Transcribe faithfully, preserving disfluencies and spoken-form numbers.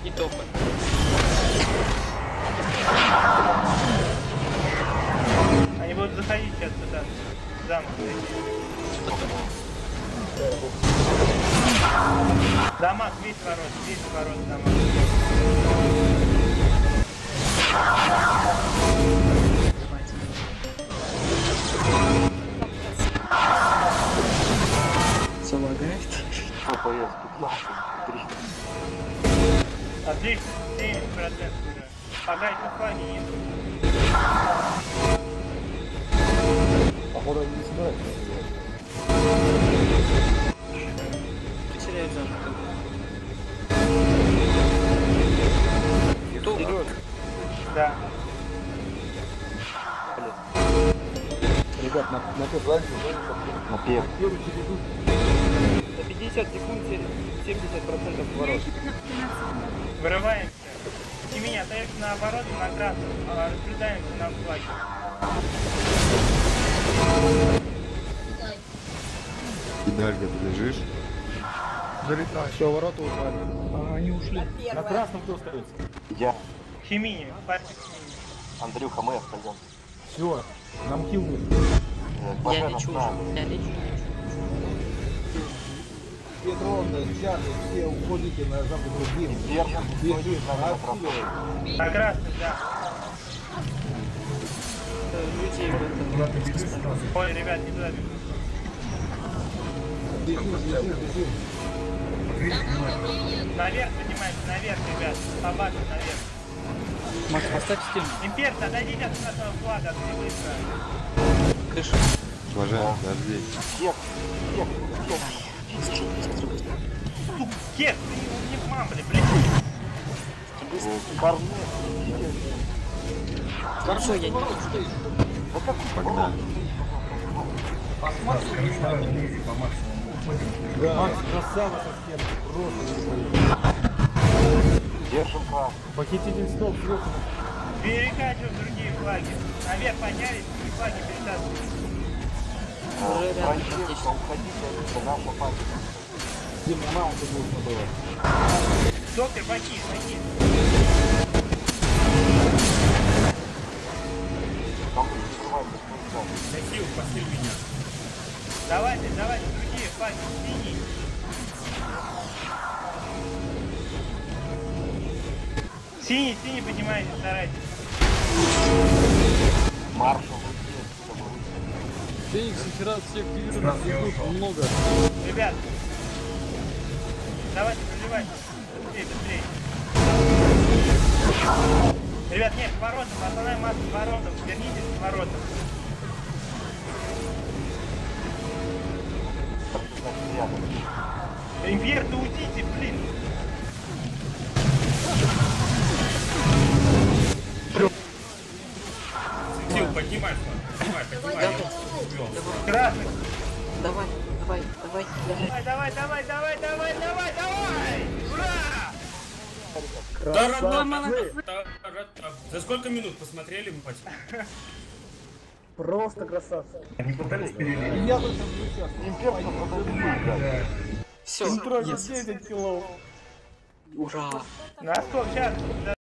И топы. Они будут заходить сейчас сюда. Замок. Дамаг, весь ворот, весь ворот, дамаг. Залагает. Отлично, семьдесят процентов уже. Пока еще флаги нет. Походу они не собираются. Потеряют замок. Вперед! Да. Ребят, на, на пеп раньше, на пеп. На пятьдесят секунд семьдесят процентов ворот. Вырываемся. Семени, остаешься наоборот, на красном. А, распределяемся на флаге. Инальга, ты лежишь? Залетай. Все, ворота упали. А, они ушли. На красном кто остается? Я. Химини, пальчик Химини. Андрюха, мы остаемся. Все, нам хил нужен. Я лечу уже. Я лечу. Петровна, Чарли, все уходите на запад другим. Бежим, отсюда. На красный, да. Людей в этом. Ой, ребят, не туда бегут. Бежим, бежим, бежим. Наверх поднимаемся, наверх, ребят. По базе наверх. Макс, поставь стену. Имперцы, отойдите от красного флага, отойди быстро. Крыша. Уважаемый, подожди. Сука, Кек, ты его не в мамбле, блядь. Хорошо, я не могу. Погнали. Да, Макс, красава совсем, просто. Держим красный. Похититель стоп, сверху. Перекачиваем другие флаги. Наверх поднялись, другие флаги перетаскиваем. Уже рядом практически. Уходите, наша память. Дима, маунта нужно было. Доктор, баки, баки. Захил, спаси меня. Давайте, давайте, другие флаги, синий. Синий, синий поднимайте, старайтесь. Маршал, Феникс, хера всех активируют, много. Ребят, давайте, проливайте. Быстрее, быстрее. Ребят, нет, к воротам, основная масса к воротам. Вернитесь к воротам. Импер, да уйдите, блин. Захил, поднимай, поднимай, поднимай. Красный. Давай, давай, давай. Давай, давай, давай, давай, давай, давай, давай! Ура! Та-ра-та-та-та-та. За сколько минут посмотрели, мать? Просто красавцы. Я только сейчас. Все, Трое десять килов. ура. На стоп, сейчас.